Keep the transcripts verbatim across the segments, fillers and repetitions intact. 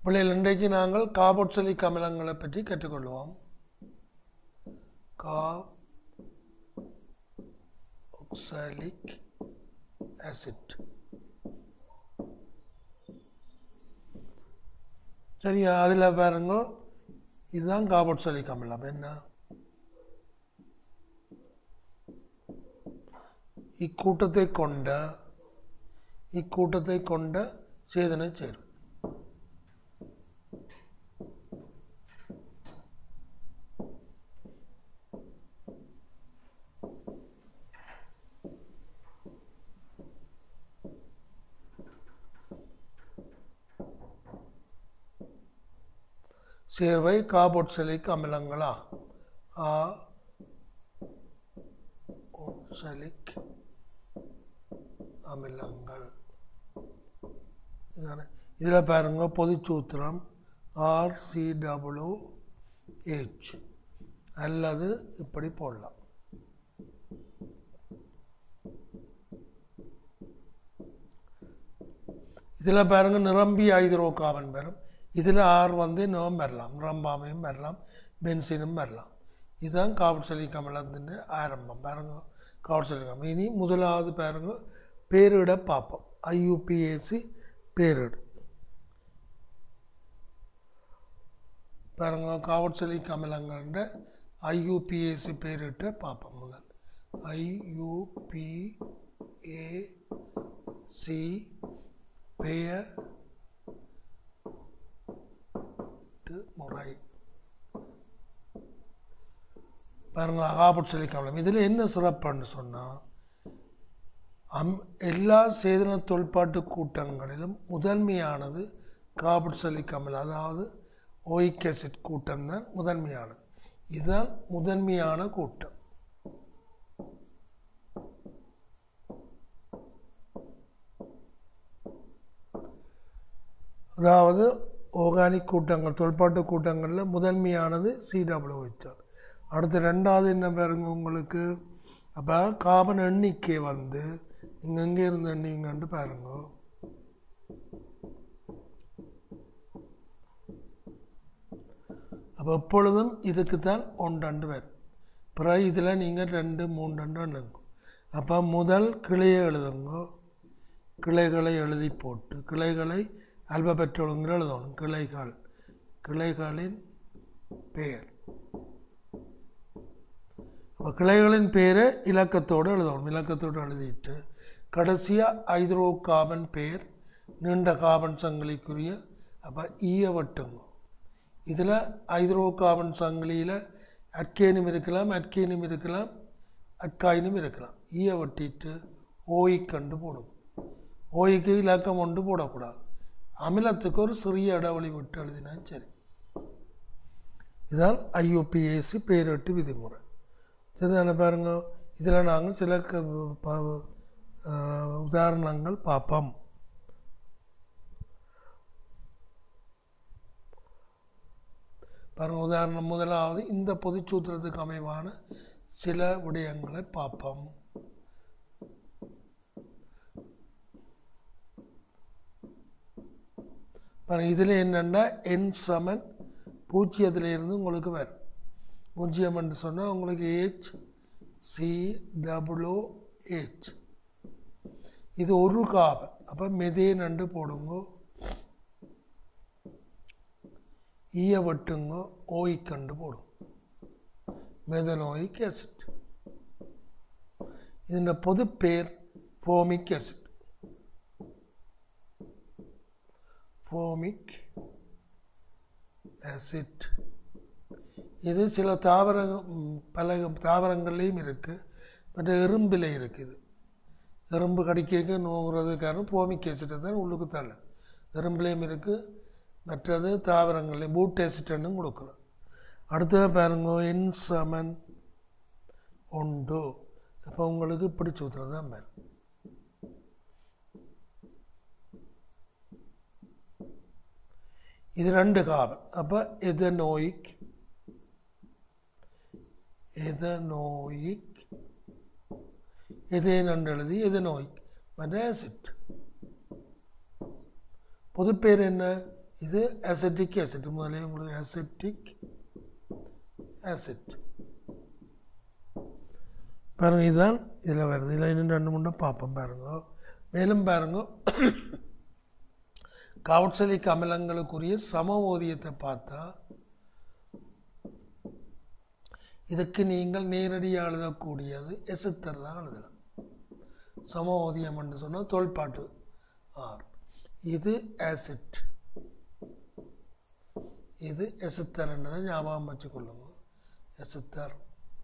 பிள்ளைகள் இன்றைக்கு நாங்கள் கார்பாக்சிலிக் அமிலங்களை பற்றி கற்றுக்கொள்வோம். Carboxylic acid. சரியா? அதில் பாருங்க, இதுதான் கார்பாக்சிலிக் அமிலம். என்ன? இக்கூட்டத்தை கொண்ட இக்கூட்டத்தை கொண்ட சேதனை சேரும். சேர்வை கார்பாக்சிலிக் அமிலங்களா? கார்பாக்சிலிக் அமிலங்கள். இதில் பாருங்க, பொதுச்சூத்திரம் ஆர் சி டபிள்யூ ஹெச் அல்லது இப்படி போடலாம். இதில் பாருங்க, நிரம்பி ஹைட்ரோ கார்பன் வரும். இதில் ஆர் வந்து இன்னும் வரலாம், நிரம்பாமையும் வரலாம், பென்சினும் வரலாம். இதுதான் கார்பாக்சிலிக் அமிலத்தின் ஆரம்பம். பாருங்க, கார்பாக்சிலிக் அமிலம். இனி முதலாவது பாருங்க, பேரிட பார்ப்போம். ஐயூபிஏசி பேரிடு. பாருங்க, கார்பாக்சிலிக் அமிலங்கள்ன்ற ஐயூபிஏசி பேரிட்டு பார்ப்போம். முதல் ஐயூபிஏசி பெயர் முறை. பாருங்க, கார்பாக்சிலிக் அமிலம். இதில் என்ன சிறப்புன்னு சொன்னால், அம் எல்லா சேதன தொல்பாட்டு கூட்டங்களிலும் முதன்மையானது கார்பாக்சிலிக் அமிலம், அதாவது ஓயிக் ஆசிட் கூட்டம் தான் முதன்மையானது. இதுதான் முதன்மையான கூட்டம். அதாவது ஆர்கானிக் கூட்டங்கள், தொல்பாட்டு கூட்டங்களில் முதன்மையானது சி டபிள்யூ ஹெச் ஆர். அடுத்து ரெண்டாவது என்ன பாருங்க உங்களுக்கு, அப்போ கார்பன் எண்ணிக்கை வந்து நீங்கள் எங்கே இருந்து எண்ணிங்கன்ட்டு பாருங்க. அப்போ எப்பொழுதும் இதுக்கு தான் ஒன்று வரும். பிறகு இதில் நீங்கள் ரெண்டு மூணு ரெண்டு எண்ணுங்க. அப்போ முதல் கிளையை எழுதுங்க. கிளைகளை எழுதி போட்டு கிளைகளை அல்பபெட் ஒழுங்கில் எழுதணும். கிளைகள், கிளைகளின் பெயர். அப்போ கிளைகளின் பெயரை இலக்கத்தோடு எழுதணும். இலக்கத்தோடு எழுதிட்டு கடைசியாக ஹைட்ரோ கார்பன் பெயர் நீண்ட கார்பன் சங்கிலிக்குரிய. அப்போ ஈய வட்டுங்க. இதில் ஹைட்ரோ கார்பன் சங்கிலியில் அற்கேனும் இருக்கலாம், அற்கேனும் இருக்கலாம், அற்காயினும் இருக்கலாம். ஈய வட்டிட்டு ஓய் கண்டு போடும். ஓய்க்கு இலக்கம் ஒன்று போடக்கூடாது. அமிலத்துக்கு ஒரு சிறிய இடைவெளி விட்டு எழுதினா சரி. இதுதான் ஐயூபிஏசி பேரிட்டு விதிமுறை. சரிதானே? பாருங்க, இதில் நாங்கள் சில உதாரணங்கள் பார்ப்போம். பாருங்க, உதாரணம் முதலாவது இந்த பொதுச்சூத்திரத்துக்கு அமைவான சில விடயங்களை பார்ப்போம். பாருங்க, இதில் என்னென்னா என் சமன் பூஜ்ஜியத்திலிருந்து உங்களுக்கு வரும். பூஜ்ஜியம் என்று சொன்னால் உங்களுக்கு ஹெச் சி டபிள்யூ ஹெச். இது ஒரு கார்பன். அப்போ மெதேன் என்று போடுங்க, ஈய வட்டுங்க, ஓய் கண்டு போடுங்க, மெதனோயிக் ஆசிட். இதன் பொது பேர் ஃபோமிக் ஆசிட். Formic acid. இது சில தாவர பல தாவரங்கள்லேயும் இருக்குது, மற்ற எறும்பில் இருக்குது. எறும்பு கடிக்க நோங்குறதுக்கான ஃபோமிக் ஆசிட்டை தான் உள்ளுக்கு தள்ள. எறும்புலேயும் இருக்குது, மற்றது தாவரங்கள்லேயும் பூட் ஆசிட்னு கொடுக்குறோம். அடுத்தது பாருங்க, என் சமன் ஒன்று. அப்போ உங்களுக்கு பிடிச்சி ஊற்றுறது தான் பாருங்க. இது ரெண்டு கார்பன். அப்போ எதனோயிக் எதனோயிக் எதேன் என்று எழுதி எதனோயிக் மற்ற ஆசிட். பொதுப்பேர் என்ன? இது அசிட்டிக் ஆசிட். முதலே உங்களுக்கு அசிட்டிக் ஆசிட் பாருங்கள். இதுதான் இதில் வருது. இதில் இன்னும் ரெண்டு மூணு பார்ப்போம் பாருங்க. மேலும் பாருங்க, கார்பாக்சிலிக் அமிலங்களுக்குரிய சமவோதியத்தை பார்த்தா இதுக்கு நீங்கள் நேரடியாக எழுதக்கூடியது எசுத்தர் தான் எழுதலாம். சமவோதியம் என்று சொன்னால் தோள்பாட்டு ஆர். இது ஆசிட், இது எசுத்தர் என்றதை ஞாபகம் வச்சுக்கொள்ளுங்க. எசுத்தர்.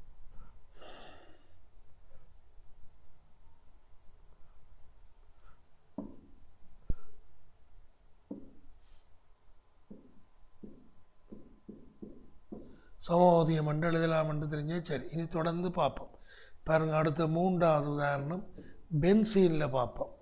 சமவோதியம் என்று எழுதலாம் என்று தெரிஞ்சே சரி. இனி தொடர்ந்து பார்ப்போம் பாருங்கள். அடுத்த மூன்றாவது உதாரணம் பென்சீனில் பார்ப்போம்.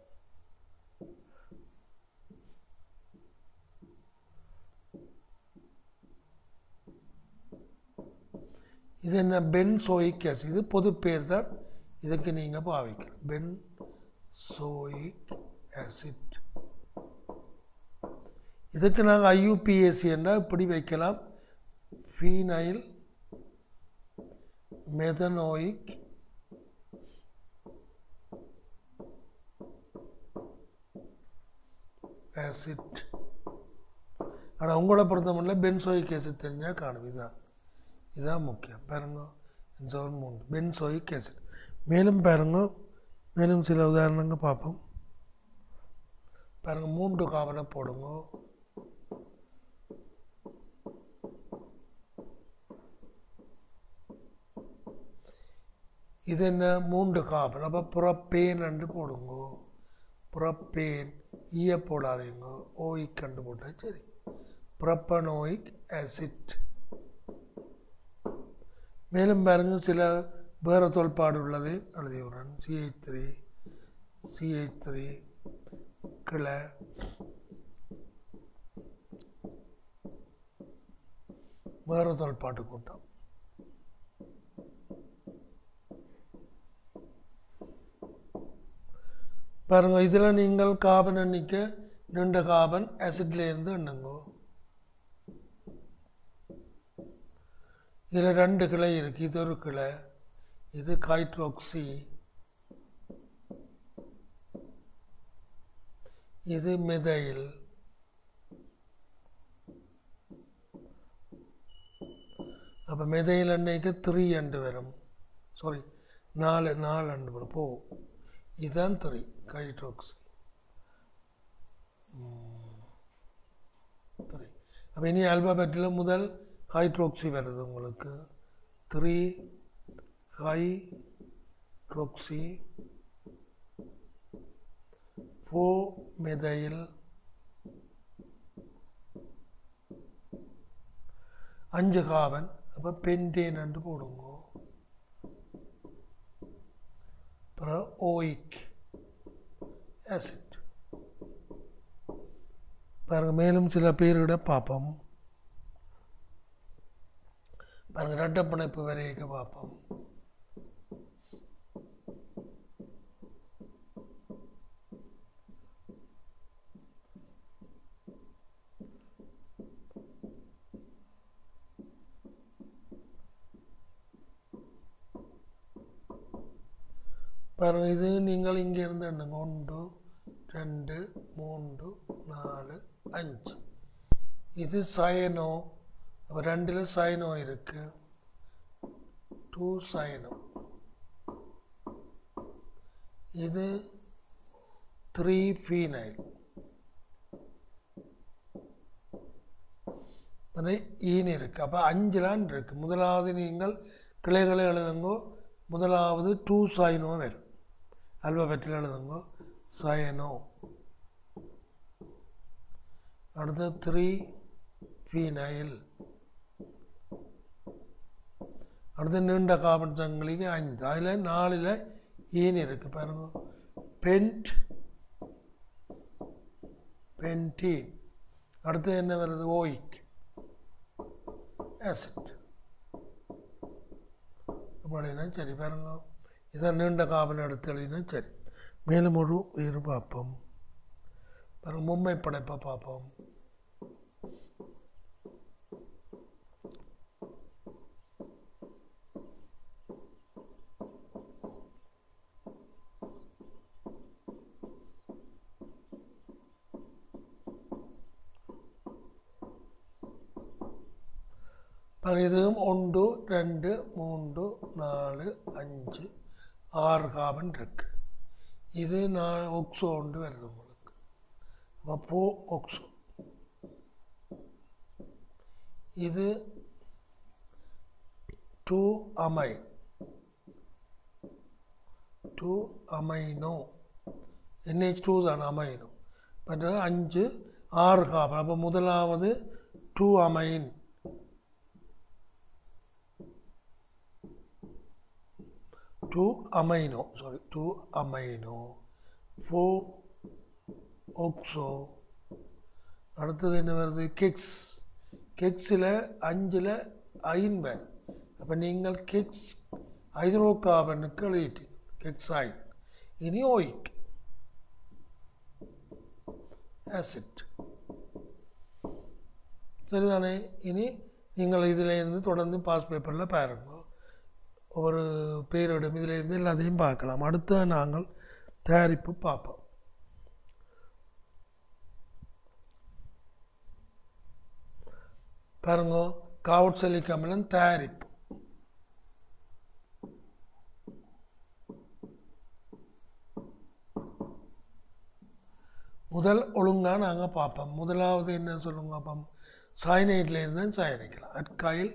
இது என்ன? Benzoic acid. இது பொது பேர் தான், இதுக்கு நீங்கள் பாவிக்கிறோம். Benzoic acid. இதுக்கு நாங்கள் ஐயூபிஏசி என்றால் இப்படி வைக்கலாம். Phenyl methanoic acid. ஆனால் உங்களை பொறுத்தமல்ல பென்சோயிக் ஆசிட் தெரிஞ்சால் காணும். இதுதான் இதுதான் முக்கியம் பாருங்க. மூன்று பென்சோயிக் ஆசிட். மேலும் பாருங்க, மேலும் சில உதாரணங்கள் பார்ப்போம் பாருங்கள். மூன்று காவலை போடுங்க. இது என்ன? மூன்று கார்பன். அப்போ புறப்பேன் என்று போடுங்க. புறப்பேன் ஈய போடாதீங்க, ஓயிக் கண்டு போட்டால் சரி. Propanoic acid. மேலும் பாருங்க, சில வேறு தோல்பாடு உள்ளது எழுதியுடன். சிஹெச் த்ரீ சிஹெச் த்ரீ கிளை வேறு தோல்பாட்டு கூட்டம். பாருங்கள், இதில் நீங்கள் கார்பன் எண்ணிக்கை ரெண்டு கார்பன் ஆசிட்லேருந்து எண்ணுங்க. இதில் ரெண்டு கிளை இருக்குது. இது ஒரு கிளை, இது ஹைட்ரோக்சி, இது மெதைல். அப்போ மெதைல் எண்ணெய்க்கு த்ரீ அண்டு வரும். சாரி, நாலு நாலு அண்டு வரும். போ இதுதான் த்ரீ ஹைட்ரோக்சி த்ரீ. அப்போ இனி ஆல்பாபெட்டில் முதல் ஹைட்ரோக்சி வருது உங்களுக்கு. த்ரீ ஹைட்ரோக்சி ஃபோர் மெதைல் அஞ்சு கார்பன். அப்போ பென்டேன் என்று போடுங்க. அப்புறம் ஓயிக் ஆசிட். பாருங்க, மேலும் சில பேரிட பார்ப்போம். பாருங்க, இரட்டை பிணைப்பு வரையக்க பார்ப்போம். பாருங்கள், இது நீங்கள் இங்கே இருந்து எண்ணுங்க. ஒன்று ரெண்டு மூன்று நாலு அஞ்சு. இது சயனோ. அப்போ ரெண்டில் சயனோ இருக்கு. Two cyano. இது த்ரீ ஃபீனைல். ஈன் இருக்கு. அப்போ அஞ்சுலான் இருக்கு. முதலாவது நீங்கள் கிளைகளை எழுதுங்கோ. முதலாவது டூ சைனோ வரும். ஆல்பாபெட்டில் எழுதுங்க. சயனோ. அடுத்து த்ரீ ஃபீனைல். அடுத்து நீண்ட கார்பன் சங்கிலிக்கு அஞ்சு. அதில் நாலில் ஈன் இருக்கு பாருங்க. Pent pentene. அடுத்து என்ன வருது? ஓயிக் ஆசிட். அப்படின்னா சரி. பாருங்க, இதான் நீண்ட கார்பன் எடுத்து எழுதினா சரி. மேலும் ஒரு உயிர் பார்ப்போம். பாருங்க, மும்மை படைப்பை பார்ப்போம். இதுவும் ஒன்று ரெண்டு மூன்று நாலு அஞ்சு ஆறு கார்பன் இருக்கு. இது நான் ஒக்ஸோ ஒன்று வருது உங்களுக்கு. அப்போ ஒக்ஸோ இது two amine two amino NH two தான் அமைனோ. மற்றது அஞ்சு ஆறு கார்பன். அப்போ முதலாவது two amine two amino sorry two amino four oxo. அடுத்தது என்ன வருது? கெக்ஸ். கெக்ஸில் அஞ்சில் ஐன் வருது. அப்போ நீங்கள் கெக்ஸ் ஹைட்ரோ கார்பனுக்கு எழுதிட்டீங்க கெக்ஸ் ஐன். இனி ஓயிக் ஆசிட் சரிதானே? இனி நீங்கள் இதில் இருந்து தொடர்ந்து பாஸ் பேப்பரில் பாருங்க. ஒரு பேரிடம் இதிலேருந்து எல்லாத்தையும் பார்க்கலாம். அடுத்த நாங்கள் தயாரிப்பு பார்ப்போம். பாருங்க, காவுட்சலிக் அமிலம் தயாரிப்பு. முதல் ஒழுங்காக நாங்கள் பார்ப்போம். முதலாவது என்ன சொல்லுங்க அப்போ? சயனைட்ல இருந்து சயனிக்கலாம். அட்காயில்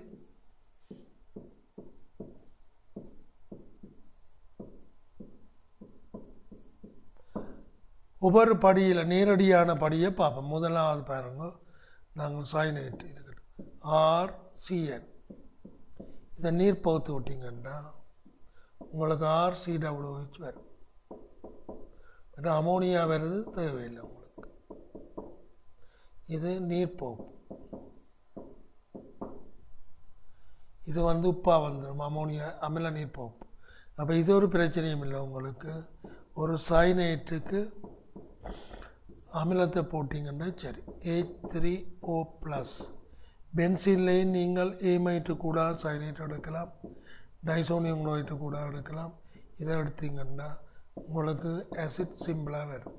ஒவ்வொரு படியில் நேரடியான படியை பார்ப்போம். முதலாவது பாருங்க, நாங்கள் சயனைட் இருக்கட்டும் ஆர்சிஎன் இதை நீர் பகுத்து விட்டீங்கன்னா உங்களுக்கு ஆர்சி டபிள்யூஹெச் வரும். அமோனியா வருது தேவையில்லை உங்களுக்கு. இது நீர்ப்போக்கு. இது வந்து உப்பா வந்துடும் அமோனியா அமில நீர்ப்போக்கு. அப்போ இது ஒரு பிரச்சனையும் இல்லை உங்களுக்கு. ஒரு சயனைட்டுக்கு அமிலத்தை போட்டிங்கன்னா சரி. எச் த்ரீ ஓ ப்ளஸ் பென்சின்லேயும் நீங்கள் ஏமைட்டு கூட சயனைட் எடுக்கலாம், டைசோனியம் குளோரைட்டு கூட எடுக்கலாம். இதை எடுத்தீங்கன்னா உங்களுக்கு ஆசிட் சிம்பிளாக வரும்.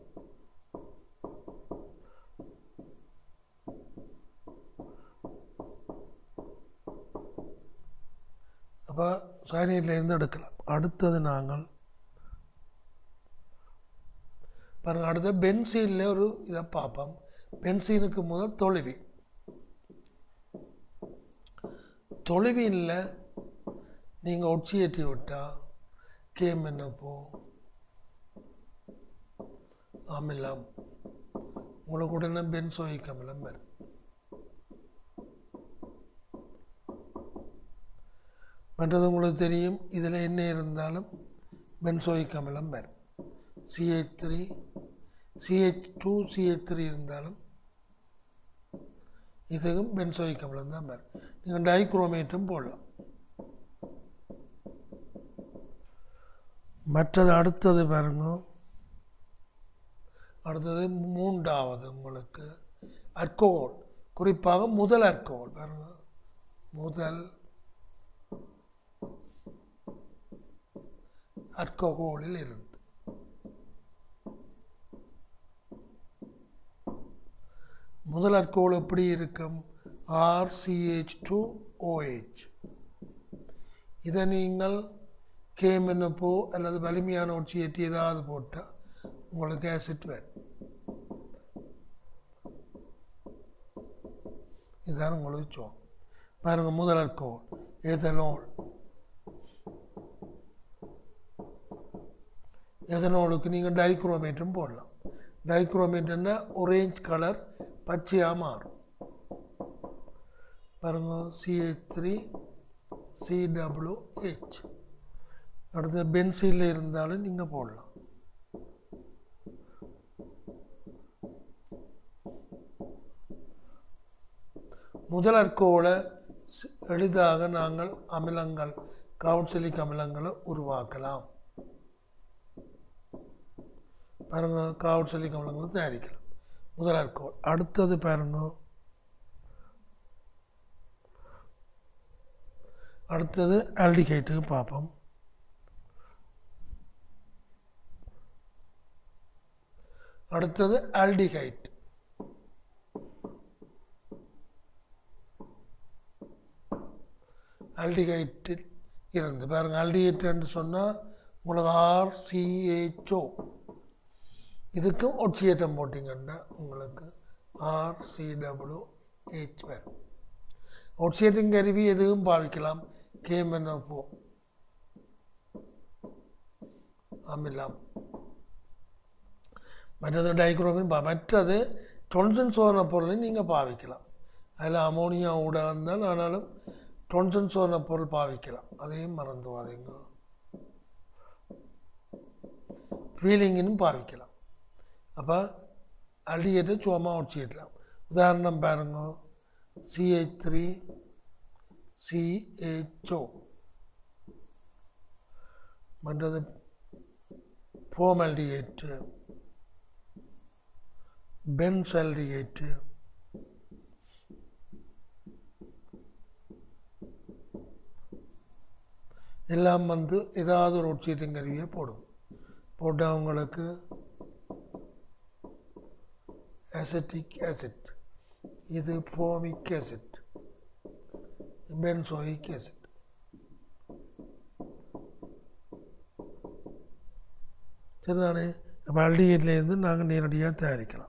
அப்போ சயனைட்லேருந்து எடுக்கலாம். அடுத்தது நாங்கள் பாருங்கள், அடுத்த பென்சீனில் ஒரு இதை பார்ப்போம். பென்சீனுக்கு முதல் தொழுவி. தொழுவியில் நீங்கள் ஒட்சியேற்றி விட்டால் கேம் என்னப்போ அமிலம் உங்களுக்கு உடனே பென்சோயிக் அமிலம் வரும். மற்றது உங்களுக்கு தெரியும், இதில் என்ன இருந்தாலும் பென்சோயிக் அமிலம் வரும். CH three CH two CH three இருந்தாலும் இதுக்கும் பென்சோயிக் அமிலம் தான் வரும். நீங்கள் டைக்ரோமேட்டும் போடலாம். மற்றது அடுத்தது பாருங்க, அடுத்தது மூன்றாவது உங்களுக்கு அல்கோஹால். குறிப்பாக முதல் அல்கோஹால் பாருங்க, முதல் அல்கோஹாலில் இருந்து முதல் அல்கோஹால் எப்படி இருக்கும்? R C H two O H. இதை நீங்கள் கேமென்னப்போ அல்லது வலிமையான ஒட்சியேற்றி ஏதாவது போட்டால் உங்களுக்கு ஆசிட் வரும். இதுதான் உங்களுக்கு சோம். பாருங்க, முதல் அல்கோஹால் எதனோல். எதனோலுக்கு நீங்கள் டைக்ரோமேட்டும் போடலாம். டைக்ரோமேட்டுன்னா ஒரேஞ்ச் கலர் பச்சையாக மாறும். பாருங்க, CH three C W H. அடுத்து பென்சீனில் இருந்தாலும் நீங்கள் போடலாம். முதல் அல்கோஹாலை எளிதாக நாங்கள் அமிலங்கள் காவுட்சலிக் அமிலங்களை உருவாக்கலாம். பாருங்க, காவுட்சலிக் அமிலங்களை தயாரிக்கலாம் முதல் அல்கோஹால். அடுத்தது பாருங்க, அடுத்தது ஆல்டிகைட்டுக்கு பார்ப்போம். அடுத்தது ஆல்டிகைட். ஆல்டிகைட்டில் இருந்து பாருங்கள். ஆல்டிகைட்னு சொன்னால் உங்களுக்கு ஆர்சிஹெச்ஓ, இதுக்கும் ஒட்சியேற்றம் போட்டிங்கன்னா உங்களுக்கு ஆர்சிடபிள்யூஹெச் வரும். ஒட்சியேட்டிங் கருவி எதுவும் பாவிக்கலாம். கேமெனோபோ அமிலம், மற்றது டைக்ரோமின் பா மற்றது டொன்சன் சோதனை பொருளையும் நீங்கள் பாவிக்கலாம். அதில் அமோனியா ஊடகம் தான், ஆனாலும் டொன்சன் சோதனை பொருள் பாவிக்கலாம். அதையும் மறந்துவாதீங்க. ஃபீலிங்கினும் பாவிக்கலாம். அப்போ ஆல்டிகைட்டை சும்மா ஒட்சிடலாம். உதாரணம் பாருங்க, சிஹெச் த்ரீ சிஹெச்ஓ, மற்றது ஃபோமால்டிகைட்டு, பென்சால்டிகைட்டு, எல்லாம் வந்து ஏதாவது ஒரு ஒட்சியேட்டிங் கருவியை போடும். போட்டால் அவங்களுக்கு அசிட்டிக் ஆசிட், இது ஃபோமிக் ஆசிட், பென்சோயிக் ஆசிட். சரிதானே? அப்போ ஆல்டிகைட்லேருந்து நாங்கள் நேரடியாக தயாரிக்கலாம்.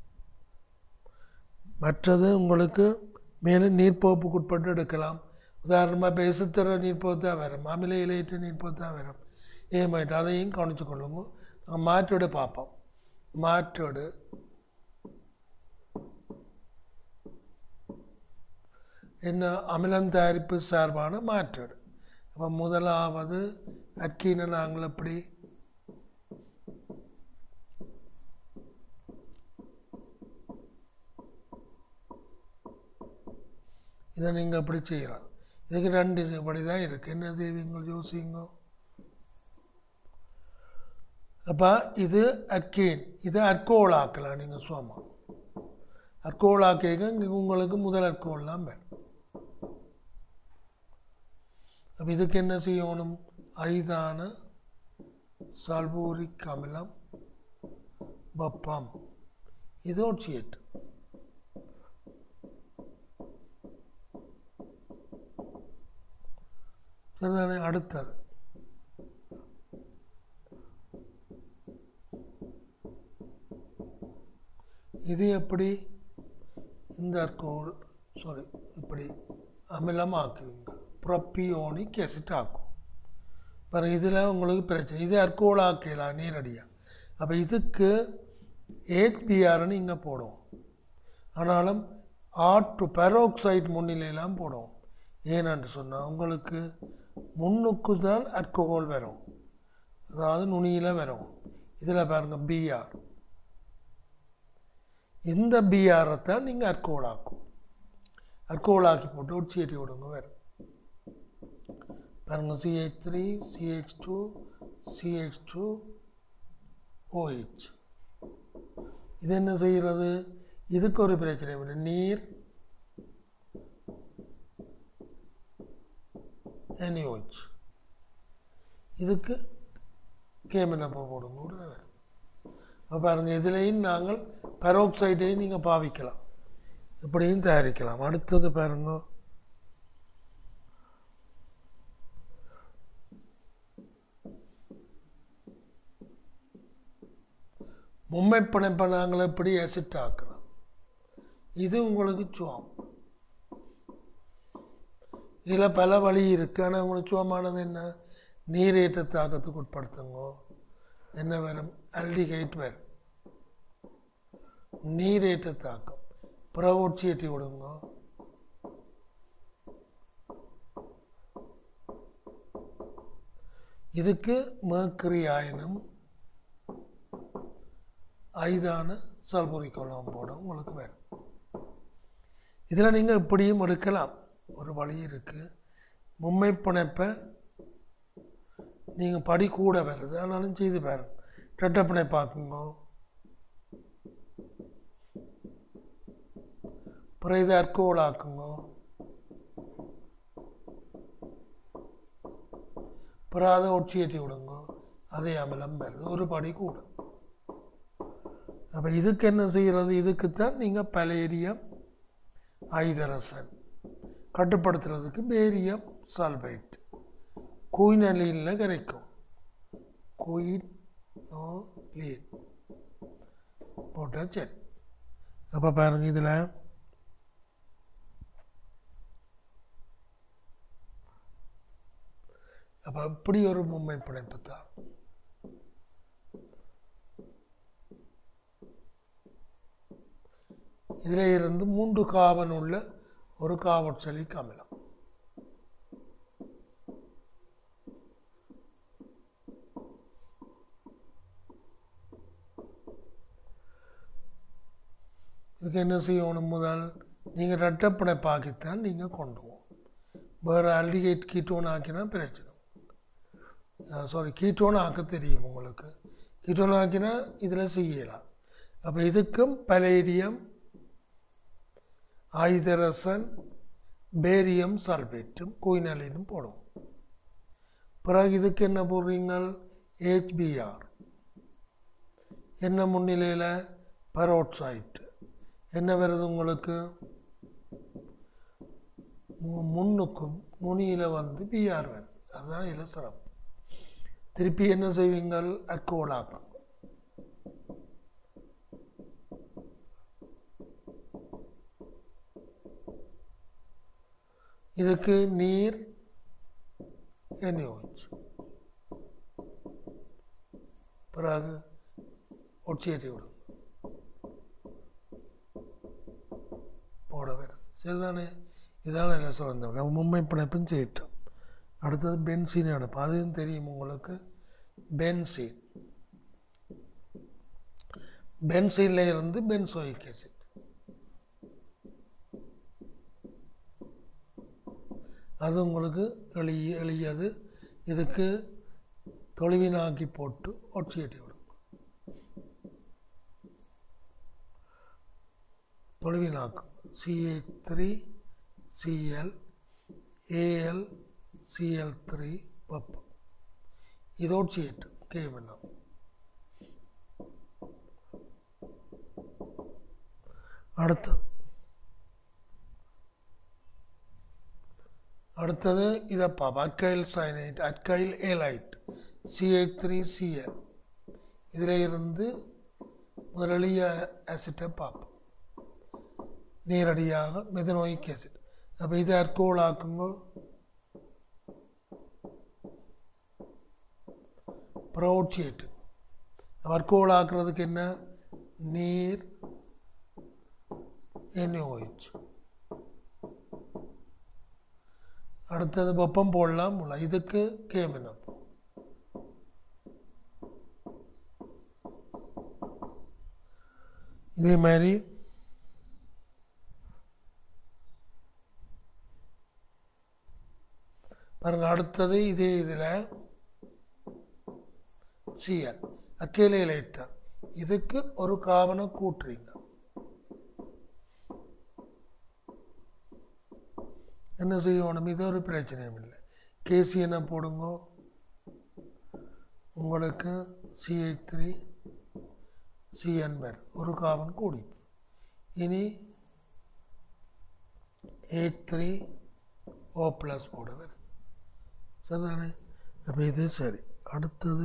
மற்றது உங்களுக்கு மேலும் நீர்ப்பகுப்புக்கு உட்பட்டு எடுக்கலாம். உதாரணமாக இப்போ எசுத்தர நீர்ப்பகுத்தாக வரும், அமில இலையிட்ட நீர்ப்பகுத்தாக வரும், ஏமாயிட்டு அதையும் கவனித்து கொள்ளுங்க. நாங்கள் மாற்றோடு பார்ப்போம். மாற்றோடு என்ன அமிலம் தயாரிப்பு சார்பான மாற்றோடு. அப்போ முதலாவது அக்கீனை நாங்கள் எப்படி இதை நீங்கள் எப்படி செய்யலாம்? இதுக்கு ரெண்டு படி தான் இருக்குது. என்ன செய்வீங்க யோசிங்க. அப்போ இது அக்கீன், இது அற்கோல் ஆக்கலாம். நீங்கள் சும்மா அற்கோல் ஆக்கிங்க, உங்களுக்கு முதல் அற்கோல்லாம் வேணும். அப்போ இதுக்கு என்ன செய்யணும்? ஐதான சல்பூரிக் அமிலம் வெப்பம், இது ஒட்சியேட். சரிதானே? அடுத்தது இது எப்படி இந்த அற்கோல் சாரி இப்படி அமிலம் ஆக்குவீங்க, ப்ரோபியோனிக் ஆசிட் ஆக்கும். பிறகு இதில் உங்களுக்கு பிரச்சனை, இது அற்கோல் ஆக்கலாம் நேரடியாக. அப்போ இதுக்கு ஏஹ்பிஆர்னு இங்கே போடுவோம். ஆனாலும் ஆட்டு பெரோக்சைட் முன்னிலையெல்லாம் போடுவோம். ஏன்னு சொன்னால் உங்களுக்கு முன்னுக்கு தான் அல்கோஹால் வரும், அதாவது நுனியில் வரும். இதில் பாருங்கள் பிஆர், இந்த பிஆரை தான் நீங்கள் அல்கோஹால் ஆக்கும். அல்கோஹால் ஆக்கி போட்டு ஒட்சியேட்டி விடுங்க வரும். பாருங்கள் CH three CH two CH two OH. இது என்ன செய்கிறது? இதுக்கு ஒரு பிரச்சனை இல்லை. நீர் NaOH, இதுக்கு கேமெனப்போ போடுங்க உடனே வரும். அப்போ பாருங்கள், இதுலேயும் நாங்கள் பெரோக்சைடையும் நீங்கள் பாவிக்கலாம், இப்படியும் தயாரிக்கலாம். அடுத்தது பாருங்க, மும்மை பிணைப்பை நாங்கள் எப்படி அசிட் ஆக்குறோம். இது உங்களுக்கு சுவம். இதில் பல வழி இருக்குது. ஆனால் உங்களுக்கு சுவமானது என்ன? நீரேற்ற தாக்கத்துக்கு உட்படுத்துங்க. என்ன வரும்? ஆல்டிகைட் வரும். நீரேற்ற தாக்கம் புறவொட்சியேட்டி விடுங்க. இதுக்கு மேர்க்கரி ஆயனும் ஐதான சல்பூரிக் அமிலத்தோட உங்களுக்கு வரும். இதில் நீங்கள் இப்படியும் எடுக்கலாம். ஒரு வழி இருக்குது. மும்மை பிணைப்பை நீங்கள் படி கூட வருது, ஆனாலும் செய்து பாருங்க. ரெட்டை பிணைப்பாக்குங்க. அப்புறம் இதை அற்கோல் ஆக்குங்க. அப்புறம் அதை ஒட்சியேற்றி விடுங்க. அதே அமிலம் வருது, ஒரு படி கூட. அப்போ இதுக்கு என்ன செய்கிறது? இதுக்குத்தான் நீங்கள் பலேடியம் ஐதரசன் கட்டுப்படுத்துறதுக்கு பேரியம் சல்பைட் குயினலீனில் கரைக்கும். குயினோலீன் போட்டால் சரி. அப்போ பாருங்க இதில் அப்போ இப்படி ஒரு மும்மை பிணைப்பு தான். இதில் இருந்து மூன்று கார்பன் உள்ள ஒரு கார்பாக்சிலிக் அமிலம். இதுக்கு என்ன செய்யணும்? முதல் நீங்கள் இரட்டைப்பிணைப்பாக்கித்தான் நீங்கள் கொண்டு போகும். வேறு ஆல்டிகேட் கீட்டோன் ஆக்கினா பிரச்சனை. சாரி, கீட்டோன் ஆக்க தெரியும் உங்களுக்கு. கீட்டோன் ஆக்கினா இதில் செய்யலாம். அப்போ இதுக்கும் பலேடியம் ஐதரசன் பேரியம் சல்பேட்டும் குயினலினும் போடும். பிறகு இதுக்கு என்ன போடுறீங்கள்? ஹெச்பிஆர் என்ன முன்னிலையில் பெரோக்சைட் என்ன வருது உங்களுக்கு? முன்னுக்கும் நுனியில் வந்து பிஆர் வருது. அதுதான் இதில் சிறப்பு. திருப்பி என்ன செய்வீங்கள்? அல்கோலாக்கும். இதுக்கு நீர் என்ஓஹெச் பிறகு ஒட்சியேற்றி விடுங்க போட வருது. சரிதானே? இதான என்ன சொல்ல நம்ம மும்மை பிணைப்பும் செய்யிட்டோம். அடுத்தது பென்சீன் அனுப்பு. அதுவும் தெரியும் உங்களுக்கு. பென்சீன் பென்சீனில் இருந்து பென்சோயிக் ஆசிட். அது உங்களுக்கு எளிய எளியது. இதுக்கு தொலைவினாக்கி போட்டு ஒட்சியேற்றி விடும். தொலைவினாக்கும் CH three CL AL CL three வெப்பம். இது ஒட்சியேட்டு கேமனம். அடுத்தது அடுத்தது இதை பார்ப்போம். Alkyl cyanide alkyl halide CH three CL. இதில் இருந்து முதலிய ஆசிட்டை பார்ப்போம். நேரடியாக மெதனோயிக் ஆசிட். அப்போ இதை அல்கோல் ஆக்குங்க. ப்ரோட்சியேட்டு அல்கோல் ஆக்குறதுக்கு என்ன? நீர் என்ஓஹெச். அடுத்தது வெப்பம் போடலாம். இதுக்கு கேமினம். இதே மாதிரி பாருங்க. அடுத்தது இதே இதில் சிஎல் அக்கேலை லைட்டர். இதுக்கு ஒரு கார்பனை கூட்டுறீங்க. என்ன செய்யணும்? இது ஒரு பிரச்சனையும் இல்லை. கேசி என்ன போடுங்க. உங்களுக்கு சிஹெச் த்ரீ சிஎன் பேர் ஒரு கார்பன் கூடி. இனி ஹெச் த்ரீ ஓ ப்ளஸ் போட வருது. சரிதானே? அப்போ இது சரி. அடுத்தது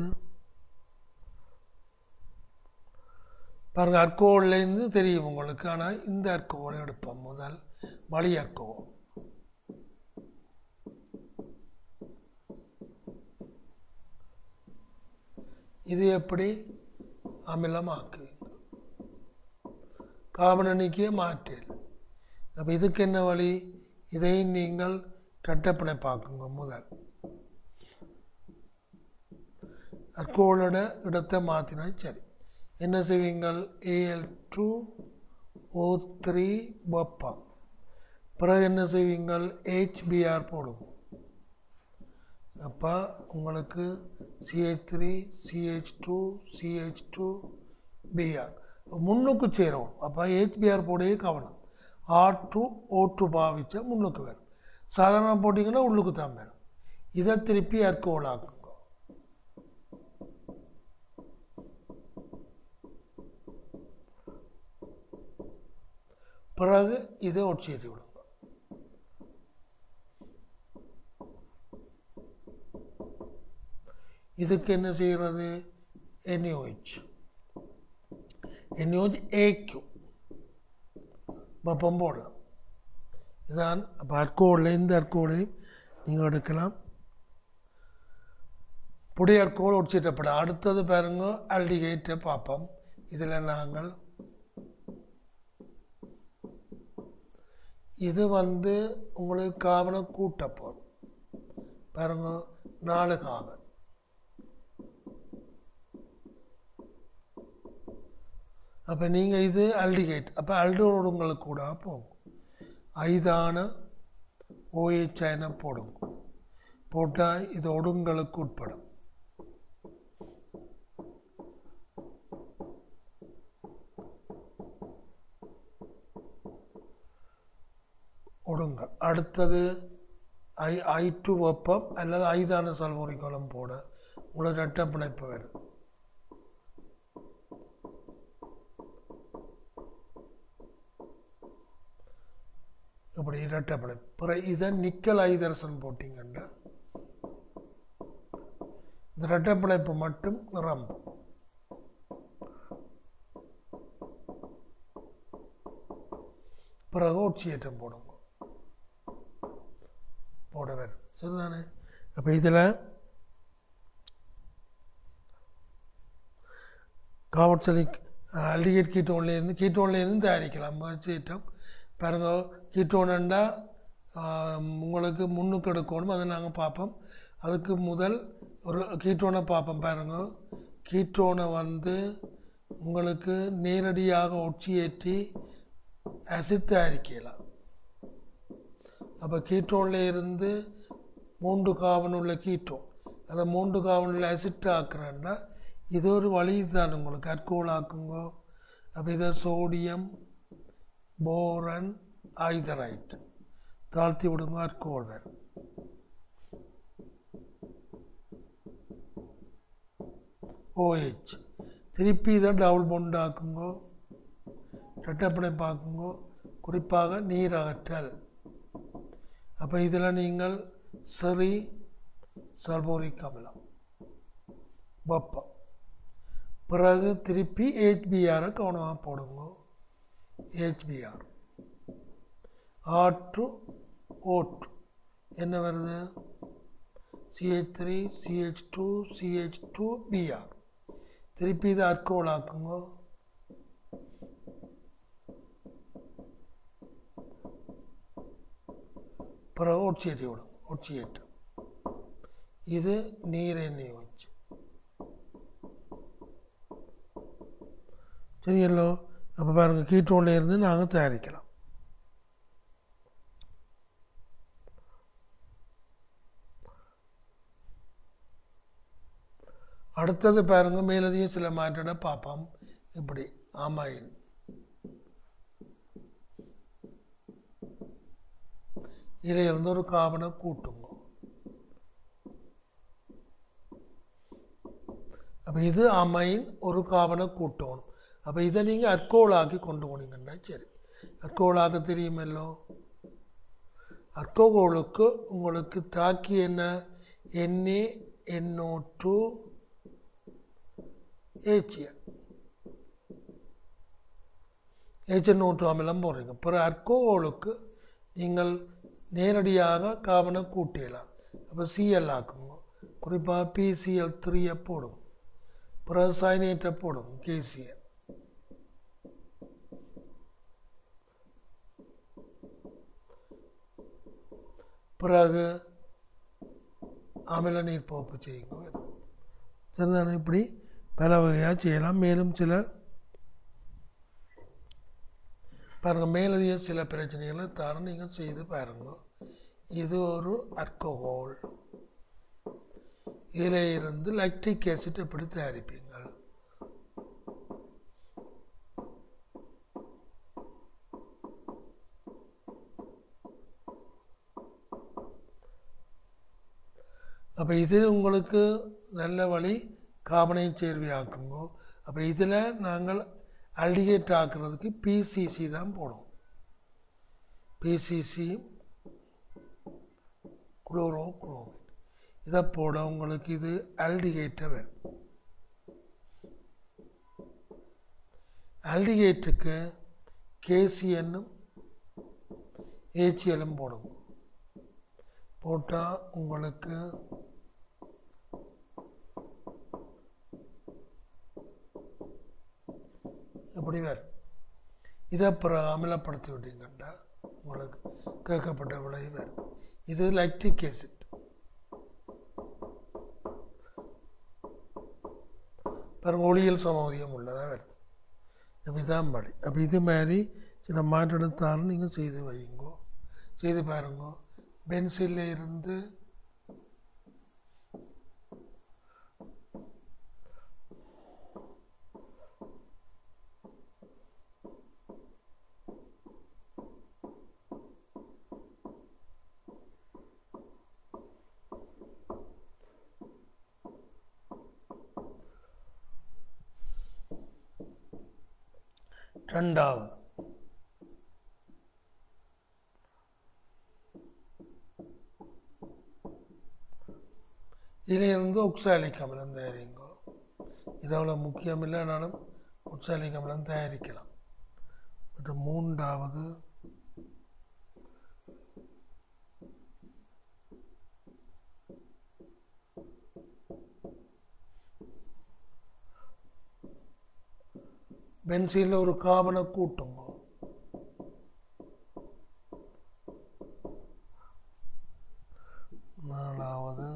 பாருங்கள். அல்கோல்லேருந்து தெரியும் உங்களுக்கு. ஆனால் இந்த அல்கோலை எடுப்போம். முதல் வழி அல்கோல். இது எப்படி அமிலமாக்குவீங்க? கார்பன் எண்ணிக்கையை மாற்றில். அப்போ இதுக்கு என்ன வழி? இதை நீங்கள் இரட்டைப்பிணைப்பாக்குங்க. முதல் அல்கோலோட இடத்தை மாற்றினா சரி. என்ன செய்வீங்கள்? ஏஎல் டூ ஓ த்ரீ வெப்பம். பிறகு என்ன செய்வீங்கள்? ஹெச்பிஆர் போடுங்க. அப்போ உங்களுக்கு CH three CH two CH two BR முன்னுக்கு சேரும். அப்போ ஹெச்பிஆர் போடவே கவனம். ஆர் டூ ஓ டூ பாவிச்சா முன்னுக்கு வரும். சாதாரண போட்டிங்கன்னா உள்ளுக்கு தான் வரும். இதை திருப்பி அல்கோல் ஆக்குங்க. பிறகு இதை ஒட்சியேற்றி விடுங்க. இதுக்கு என்ன செய்கிறது? NaOH NaOH ஏக்யூ வெப்பம் போடலாம். இதான் அப்போ அற்கோளில் இந்த அற்கோளையும் நீங்கள் எடுக்கலாம். புடி அற்கோள் உட்சிட்டப்பட அடுத்தது பாருங்க ஆல்டிகைட்டை பார்ப்போம். இதில் நாங்கள் இது வந்து உங்களுக்கு கார்பனை கூட்ட போகிறோம். பாருங்க நாலு கார்பன். அப்போ நீங்கள் இது ஆல்டிகைட், அப்போ ஆல்டிகைட் உங்களுக்கு கூட போகும். ஐதான OH அயனை போடுங்க. போட்டால் இது ஒடுங்களுக்கு உட்படும். ஒடுங்கள். அடுத்தது ஐ ஐ டூ வெப்பம் அல்லது ஐதான சல்பூரிக் அமிலம் போட உங்களுக்கு இரட்டை பிணைப்பு வருது. இப்படி இரட்டை பிணைப்பு. பிறகு இதை நிக்கல் ஐதரசன் போட்டிங்கன்னா இந்த இரட்டை பிணைப்பு மட்டும் நிரம்பும். பிறகு ஒட்சியேற்றம் போடுங்க. போட வருது. சரிதானே? அப்போ இதில் காவட்சலிக் ஆல்டிகைட் கீட்டோன்லேருந்து கீட்டோன்லேருந்து தயாரிக்கலாம் ஒட்சியேற்றம். பாருங்க கீட்டோனண்டா உங்களுக்கு முன்னுக்கு எடுக்கணும். அதை நாங்கள் பார்ப்போம். அதுக்கு முதல் ஒரு கீட்டோனை பார்ப்போம். பாருங்க கீட்டோனை வந்து உங்களுக்கு நேரடியாக ஒட்சியேற்றி ஆசிட் தயாரிக்கலாம். அப்போ கீட்டோனில் இருந்து மூன்று கார்பன் உள்ள கீட்டோன் அதை மூன்று கார்பன் உள்ள ஆசிட் ஆக்குறேன்னா இது ஒரு வழி தான் உங்களுக்கு அற்கோள் ஆக்குங்க. அப்போ இதை சோடியம் போரன் ஐதரைட் தாழ்த்தி விடுங்க. அற்கோள் வேறு. OH திருப்பி இதை டபுள் பாண்ட் ஆக்குங்க. இரட்டைப்படை பார்க்குங்க. குறிப்பாக நீர் அகற்றல். அப்போ இதில் நீங்கள் சரி சல்பூரிக் அமிலம் வெப்பம். பிறகு திருப்பி ஹெச்பிஆரை கவனமாக போடுங்க. HBR R two O two என்ன வருது? CH three CH two CH two BR. திருப்பி இதை அற்கோள் ஆக்குங்க. பிறகு ஒட்சியேற்றி விடுங்க. ஒட்சியேற்று இது நீர் NaOH. சரியல்லோ? அப்போ பாருங்கள் கீட்டோனில் இருந்து நாங்கள் தயாரிக்கலாம். அடுத்தது பாருங்க மேலதிக சில மாற்றத்தை பார்ப்போம். இப்படி அமைன் இதில் இருந்து ஒரு கார்பனை கூட்டுங்க. அப்போ இது அமைன் ஒரு கார்பனை கூட்டணும். அப்போ இதை நீங்கள் அற்கோளாக்கி கொண்டு போனீங்கன்னா சரி. அற்கோளாக்க தெரியுமல்லோ? அற்கோளுக்கு உங்களுக்கு தாக்கி என்ன? Na N O two HCl H N O two அமிலம் போடுறீங்க. பிறகு அற்கோளுக்கு நீங்கள் நேரடியாக கார்பனை கூட்டிடலாம். அப்போ சிஎல் ஆக்குங்க. குறிப்பாக பிசிஎல் த்ரீயை போடும். பிறகு சைனேட்டை போடும் கேசிஎல். பிறகு அமில நீர் போப்பு செய்யுங்க. சரிதானே? இப்படி பல வகையாக செய்யலாம். மேலும் சில பாருங்கள் மேலதிக சில பிரச்சனைகளை தர நீங்கள் செய்து பாருங்க. இது ஒரு அல்கோஹால். இதில் இருந்து லாக்டிக் ஆசிட் எப்படி தயாரிப்பீங்கள்? அப்போ இது உங்களுக்கு நல்ல வழி கார்பனை சேர்வி ஆக்குங்க. அப்போ இதில் நாங்கள் ஆல்டிகேட் ஆக்குறதுக்கு பிசிசி தான் போடும். பிசிசி குளோரோ குளோரைட் இதை போட உங்களுக்கு இது ஆல்டிகேட்டை வரும். ஆல்டிகேட்டுக்கு கேசிஎன்னும் ஏச்சிஎல்லும் போடுங்க. போட்டால் உங்களுக்கு எப்படி வரும். இதை அப்புறம் அமிலப்படுத்தி விட்டீங்கன்னா உங்களுக்கு கேட்கப்பட்ட விளைவு வரும். இது லாக்டிக் ஆசிட். பாருங்க ஒளியல் சமோதியம் உள்ளதாக வருது. அப்போ இதான் படி. அப்போ இது மாதிரி சில மாற்றெடுத்தாலும் நீங்கள் செய்து வைங்கோ, செய்து பாருங்கோ. பென்சிலில் இருந்து ரெண்டாவது இதிலிருந்து ஒக்சாலிக் அமிலம் தயாரிங்கோ. இது அவ்வளோ முக்கியம் இல்லைனாலும் ஒக்சாலிக் அமிலம் தயாரிக்கலாம். மற்றும் மூன்றாவது பென்சீனில் ஒரு கார்பனை கூட்டுங்க. நாலாவது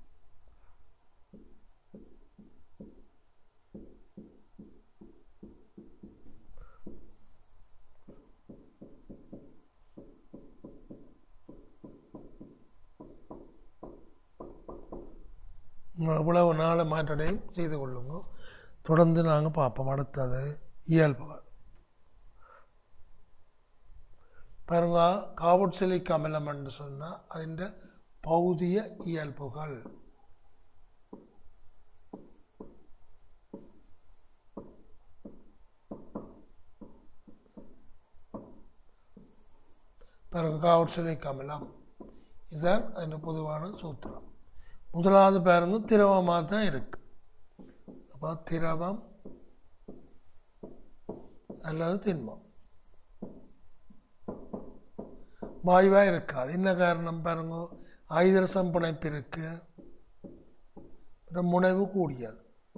இவ்வளவு நாள் மாற்றடையும் செய்து கொள்ளுங்க. தொடர்ந்து நாங்கள் பார்ப்போம். அடுத்தது இயல்புகள். பாருங்க, கார்பாக்சிலிக் அமிலம் என்று சொன்னால் அதிൻ്റെ பௌதிய இயல்புகள். பாருங்க, கார்பாக்சிலிக் அமிலம் இதுதான் அதில் பொதுவான சூத்திரம். முதலாவது பாருங்க திரவமாக தான் இருக்கு. அப்போ திரவம் அல்லது திண்மம் வாயுவாக இருக்காது. என்ன காரணம் பாருங்க, ஐதரசம் பிணைப்பு இருக்கு, முனைவு கூடியது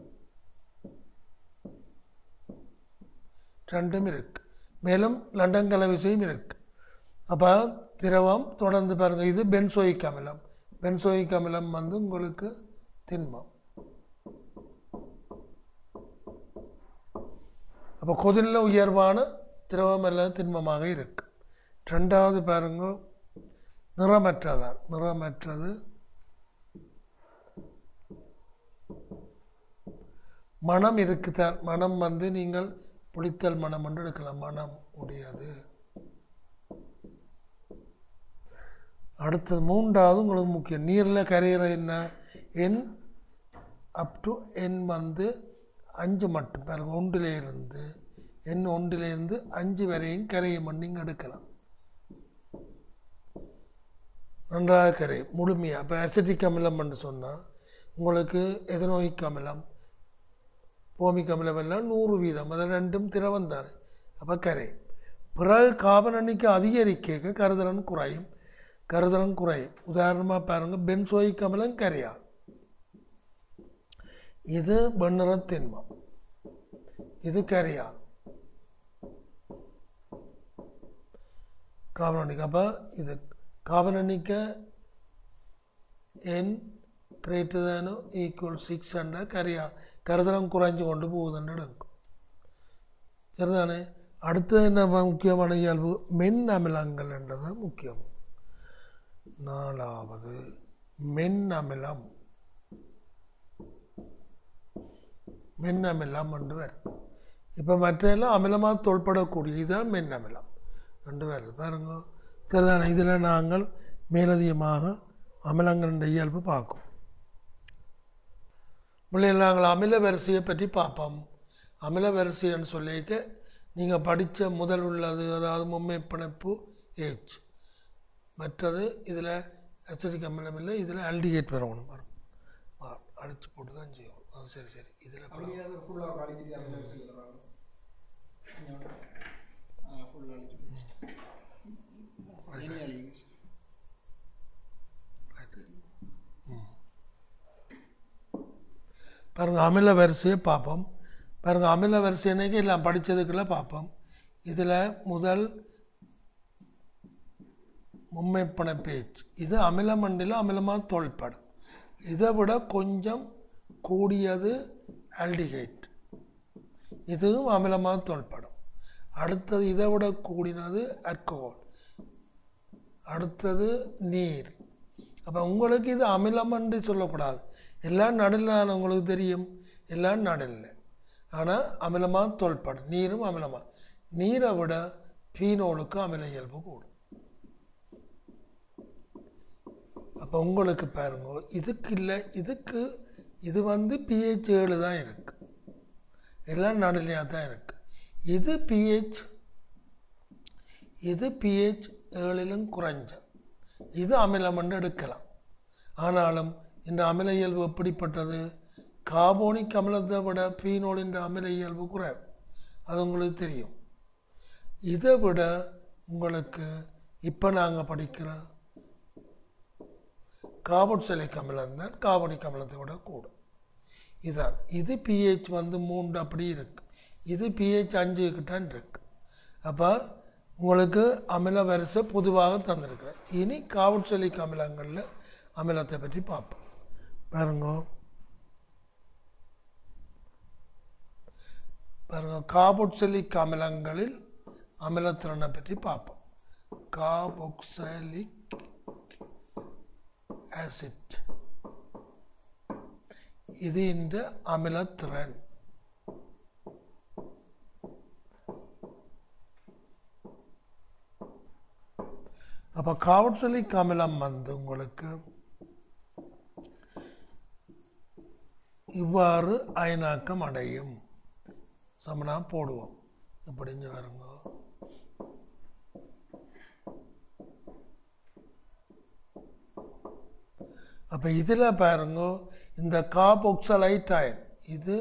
ரெண்டும் இருக்கு, மேலும் லண்டன் கலவிசையும் இருக்கு. அப்போ திரவம் தொடர்ந்து பாருங்க. இது பென்சோயிக் அமிலம். பென்சோயிக் அமிலம் வந்து உங்களுக்கு திண்மம். அப்போ கொதிநிலை உயர்வான திரவம் அல்லது திண்மமாக இருக்கு. ரெண்டாவது பாருங்க நிறமற்றதான். நிறமற்றது மனம் இருக்குதான். மனம் வந்து நீங்கள் புளித்தல் மனம் என்று எடுக்கலாம். மனம் உடையது. அடுத்தது மூன்றாவது உங்களுக்கு முக்கியம். நீரில் கரையிற என்ன எண் அப் டு எண் வந்து அஞ்சு மட்டும் பாருங்க. ஒன்றிலிருந்து எண் ஒன்றிலிருந்து அஞ்சு வரையும் கரையும் நீங்கள் எடுக்கலாம். நன்றாக கரை முழுமையாக. இப்போ அசிட்டிக் அமிலம் என்று சொன்னால் உங்களுக்கு எதனோயிக் அமிலம் போமிக் அமிலம் எல்லாம் நூறு வீதம், அதை ரெண்டும் திரவம் தானே. அப்போ கரை. பிறகு கார்பன் எண்ணிக்கை அதிகரிக்க கருதலன் குறையும். கருதலன் குறையும். உதாரணமாக பாருங்கள், பென்சோயிக் அமிலம் கரையாது. இது வெண்ணிற திண்மம், இது கரையாது. கார்பன் எண்ணிக்கை அப்போ இது கார்பன் எண்ணிக்கை n greater than equal six hundred கரையாது. கருதலம் குறைஞ்சு கொண்டு போகுதுன்னு எடுக்கும். சரிதானே. அடுத்தது என்ன முக்கியமான இயல்பு? மென் அமிலங்கள் என்றது முக்கியம். நாலாவது மென் அமிலம். மென் அமிலம் என்று வருது. இப்போ மற்றையெல்லாம் அமிலமாக தொல்படக்கூடிய இதுதான் மென் அமிலம் என்று வருது. பாருங்க, சரிதானே. இதில் நாங்கள் மேலதிகமாக அமிலங்களின் இயல்பு பார்க்கும். முன்னையில் நாங்கள் அமில வரிசையை பற்றி பார்ப்போம். அமில வரிசைன்னு சொல்லிக்க நீங்கள் படித்த முதல் உள்ளது, அதாவது மும்மை பிணைப்பு ஏச். மற்றது இதில் அசிட்டிக் அமிலம் இல்லை, இதில் ஆல்டிகேட் வரணும் வரும், அடித்து போட்டு தான் செய்யணும். அது சரி சரி இதில் பாருங்க அமில வரிசையை பார்ப்போம். பாருங்க அமில வரிசை என்னைக்கு எல்லாம் படித்ததுக்குள்ள பார்ப்போம். இதில் முதல் மும்மைப்பன பேச்சு இது அமில மண்டியில் அமிலமாக தோல்படும். இதை விட கொஞ்சம் கூடியது ஆல்டிகைட், இதுவும் அமிலமாக தோல்படும். அடுத்தது இதை விட கூடினது ஆல்கஹால், அடுத்தது நீர். அப்போ உங்களுக்கு இது அமிலமண்டு சொல்லக்கூடாது, எல்லாம் நடுவில் உங்களுக்கு தெரியும், எல்லாம் நடுவில். ஆனால் அமிலமாக தோல்படும், நீரும் அமிலமாக. நீரை விட ஃபீனோலுக்கு அமில இயல்பு கூடும். அப்போ உங்களுக்கு பாருங்க இதுக்கு இல்லை, இதுக்கு இது வந்து பிஹெச் ஏழு தான் இருக்குது, எல்லாம் நடுநிலையாக தான் இருக்குது. இது பிஹெச் இது பிஹெச் ஏழிலும் குறைஞ்ச, இது அமிலமண்டு எடுக்கலாம். ஆனாலும் இந்த அமில இயல்பு எப்படிப்பட்டது? கார்போனிக் அமிலத்தை விட ஃபீனோலின் அமில இயல்பு குறைவு, அது உங்களுக்கு தெரியும். இதை விட உங்களுக்கு இப்போ நாங்கள் படிக்கிற கார்பாக்சிலிக் அமிலம் தான் கார்போனிக் அமிலத்தை விட கூடும். இதான் இது பிஹெச் வந்து மூன்று அப்படி இருக்கு, இது பிஹெச் அஞ்சு கிட்டான் இருக்கு. அப்போ உங்களுக்கு அமில வரிசை பொதுவாக தந்திருக்கிறேன். இனி கார்பாக்சிலிக் அமிலங்களில் அமிலத்தை பற்றி பார்ப்போம். பாருங்க பாருங்க கார்பாக்சிலிக் அமிலங்களில் அமிலத்திறனை பற்றி பார்ப்போம். கார்பாக்சிலிக் ஆசிட் இது இந்த அமிலத்திறன். அப்போ கார்பாக்சிலிக் அமிலம் வந்து உங்களுக்கு இவ்வாறு அயனாக்கம் அடையும். சமனா போடுவோம் இப்படிங்க வருங்க. அப்போ இதில் பாருங்க இந்த கார்பாக்சிலைட் அயன், இது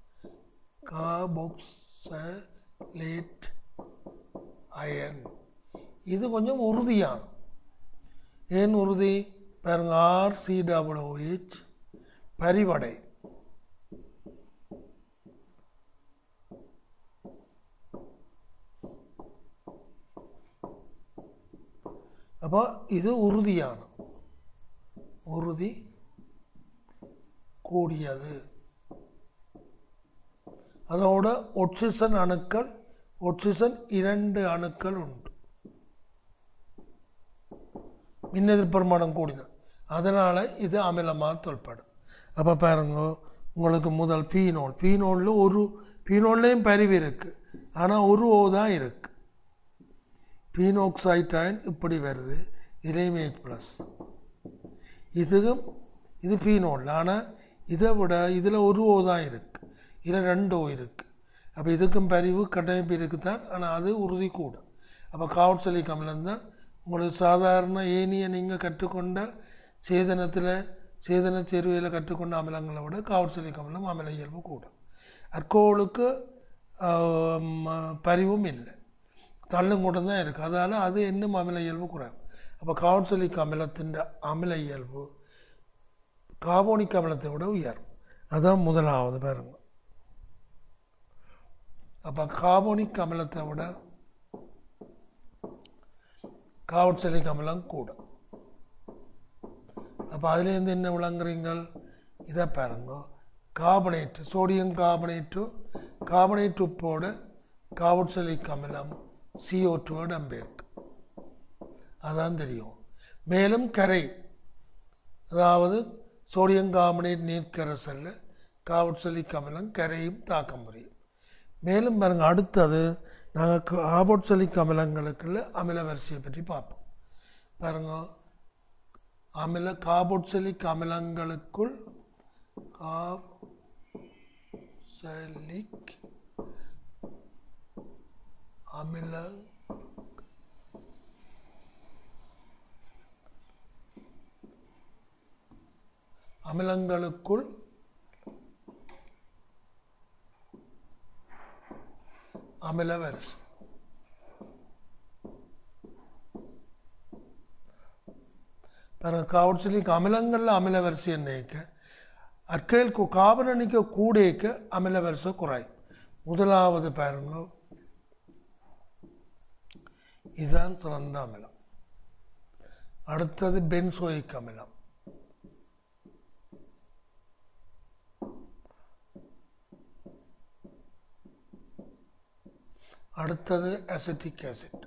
கார்பாக்சிலேட் அயன், இது கொஞ்சம் உறுதியான. ஏன் உறுதி? பாருங்க ஆர் சி டபுள் ஓஹெச் பரிவடை. அப்போ இது உறுதியான, உறுதி கூடியது. அதோட ஒட்சிசன் அணுக்கள், ஒட்சிசன் இரண்டு அணுக்கள் உண்டு, மின்னெதிர்ப்பெருமானம் கூடின, அதனால் இது அமிலமாக தொல்படும். அப்போ பாருங்க உங்களுக்கு முதல் ஃபீனோல், ஃபீனோலில் ஒரு ஃபீனோல்லையும் பரிவு இருக்குது, ஆனால் ஒரு ஓ தான் இருக்குது. ஃபீனோக்சைட் அயன் இப்படி வருது, இலைமேஜ் ப்ளஸ். இதுவும் இது ஃபீனோல், ஆனால் இதை விட இதில் ஒரு ஓ தான் இருக்குது, இதில் ரெண்டு ஓ இருக்குது. அப்போ இதுக்கும் பரிவு கட்டமைப்பு இருக்குது தான், ஆனால் அது உறுதி கூட. அப்போ கார்பாக்சிலிக் அமிலம் தான் உங்களுக்கு சாதாரண ஏனிய நீங்கள் கற்றுக்கொண்ட சேதனத்தில் சேதன செருவையில் கற்றுக்கொண்ட அமிலங்களை விட கார்பாக்சிலிக் அமிலம் அமில இயல்பு கூட. அல்கோலுக்கு பரிவும் இல்லை, தள்ளும் கூட தான் இருக்குது, அதனால் அது இன்னும் அமில இயல்பு குறைவு. அப்போ கார்பாக்சிலிக் அமிலத்தின் அமில இயல்பு கார்போனிக் அமிலத்தை விட உயரும். அதுதான் முதலாவது பாருங்க. அப்போ கார்போனிக் அமிலத்தை விட கார்பாக்சிலிக் அமிலம் கூட. அப்போ அதுலேருந்து என்ன விளங்குறீங்கள்? இதை பாருங்க, கார்பனேட்டு, சோடியம் கார்பனேட்டு, கார்பனேட் உப்போட கார்பாக்சிலிக் அமிலம் சிஓ டூ இடம்பெயர்க்கு, அதான் தெரியும். மேலும் கரை, அதாவது சோடியம் கார்பனேட் நீர்க்கரைசலில் கார்பாக்சிலிக் அமிலம் கரையும் தாக்க முடியும். மேலும் பாருங்க அடுத்தது நாங்கள் கார்பாக்சிலிக் அமிலங்களுக்குள்ள அமில வரிசையை பற்றி பார்ப்போம். பாருங்க அமில கார்பாக்சிலிக் அமிலங்களுக்குள் கார்பாக்சிலிக் அமில அமிலங்களுக்குள் அமில வரிசை. காவட்சிலிக் அமிலங்களில் அமில வரிசை என்னைக்க அற்கையில் காபன் அணிக்க கூடேக்க அமில வரிசை குறையும். முதலாவது பாருங்க, இதுதான் சிறந்த அமிலம். அடுத்தது பென்சோயிக் அமிலம். அடுத்தது அசிட்டிக் ஆசிட்.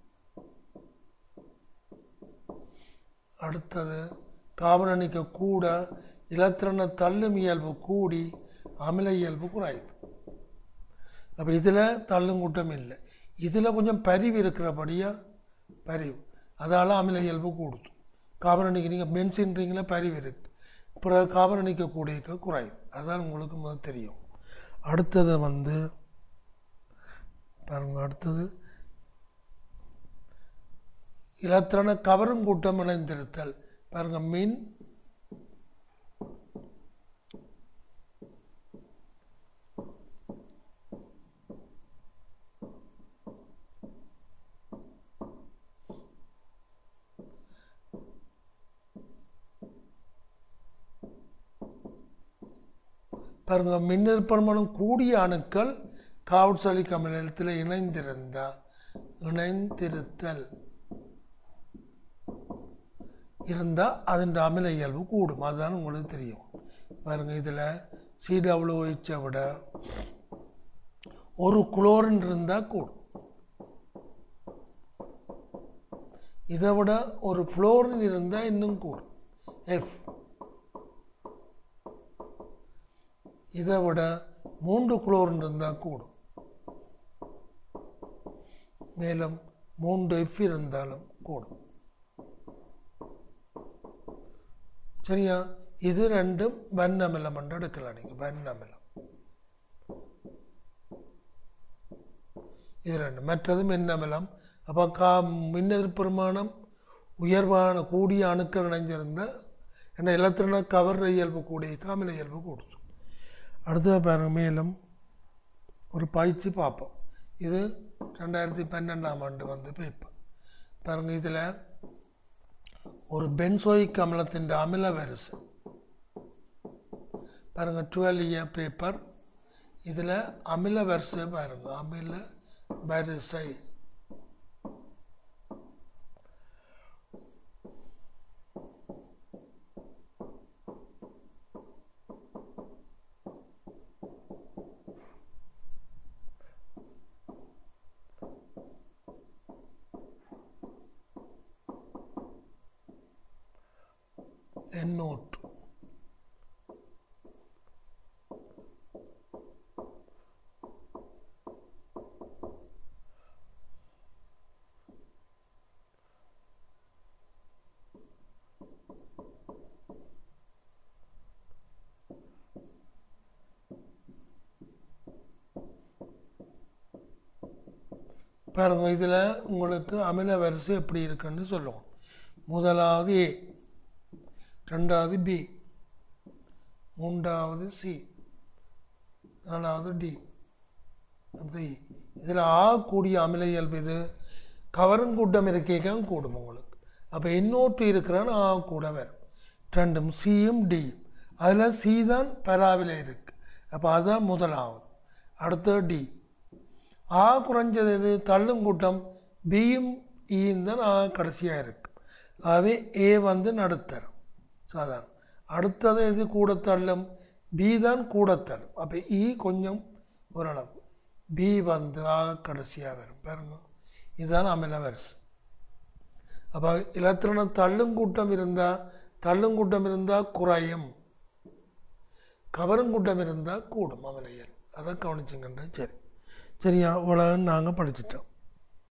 அடுத்தது காபன் அணிக்க கூட இலத்திரன தள்ளும் இயல்பு கூடி அமில இயல்பு குறையுது. அப்போ இதில் தள்ளுங்கூட்டம் இல்லை, இதில் கொஞ்சம் பரிவு இருக்கிறபடியாக பரிவு, அதால் அமில இயல்பு கூடுது. காபன் அணிக்க நீங்கள் பென்சின்றீங்களே பரிவு இருக்குது, பிறகு காபன் அணிக்க கூடிய குறையுது. அதுதான் உங்களுக்கு முதல் தெரியும். அடுத்தது வந்து பாருங்க, அடுத்தது இலத்திரன கவருங்கூட்டம் இணைந்திருத்தல். பாருங்க, மின் பாருங்க மின்னிருப்பரமானம் கூடிய அணுக்கள் காவட்சலிக் அமிலத்தில் இணைந்திருந்தா இணைந்திருத்தல் இருந்தால் அதன் அமில இயல்பு கூடும். அதுதான் உங்களுக்கு தெரியும். பாருங்கள், இதில் சிடபிள்யூஹெச்சை விட ஒரு குளோரின் இருந்தால் கூடும், இதை விட ஒரு ஃப்ளோரின் இருந்தால் இன்னும் கூடும் எஃப், இதை விட மூன்று குளோரின் இருந்தால் கூடும், மேலும் மூன்று எஃப் இருந்தாலும் கூடும். சரியா? இது ரெண்டும் வன் அமிலம் என்று எடுக்கலாம். நீங்கள் வன் அமிலம் இது ரெண்டு. மற்றது மின் அமிலம். அப்போ கா மின் எதிர்ப்பெருமானம் உயர்வான கூடிய அணுக்கள் இணைஞ்சிருந்தால் என்ன இலத்திரன கவர் இயல்பு கூடிய அமில இயல்பு கொடுத்து. அடுத்த பாருங்க, மேலும் ஒரு பயிற்சி பார்ப்போம். இது ரெண்டாயிரத்தி பன்னெண்டாம் ஆண்டு வந்து பேப்பர். பாருங்கள், இதில் ஒரு பென்சோயிக் அமிலத்தின் அமில வரிசை பாருங்கள், டுவெல் இயர் பேப்பர். இதில் அமில வரிசை பாருங்க, அமில வரிசை எண்ணூற்று. பாருங்க, இதில் உங்களுக்கு அமில வரிசை எப்படி இருக்குன்னு சொல்லுவோம். முதலாவது ஏ, ரெண்டாவது பி, மூன்றாவது சி, நாலாவது டி, அடுத்து இ. இதில் ஆ கூடிய அமில இயல்பு இது கவருங்கூட்டம் இருக்கேக்க கூடும் உங்களுக்கு. அப்போ இன்னொட்டு இருக்கிறான்னு ஆ கூட வரும். ரெண்டும் சியும் டியும். அதில் சி தான் பராவில இருக்குது. அப்போ அதுதான் முதலாவது. அடுத்தது டி. ஆ குறைஞ்சது இது தள்ளுங்கூட்டம் பியும் ஈயும் தான் ஆ கடைசியாக இருக்குது. ஆகவே ஏ வந்து நடுத்தரும் சாதாரண. அடுத்தது இது கூட தள்ளும் பி தான் கூட தள்ளும். அப்போ இ கொஞ்சம் ஓரளவு, பி வந்து ஆ கடைசியாக வரும். பாருங்க, இதுதான் அமில வரிசை. அப்போ இலத்திரன தள்ளுங்கூட்டம் இருந்தால் தள்ளுங்கூட்டம் இருந்தால் குறையும், கவருங்கூட்டம் இருந்தால் கூடும் அமில இயல்பு. அதை கவனிச்சுங்கன்ற. சரி சரியா, உலகம் நாங்கள் படிச்சிட்டோம்.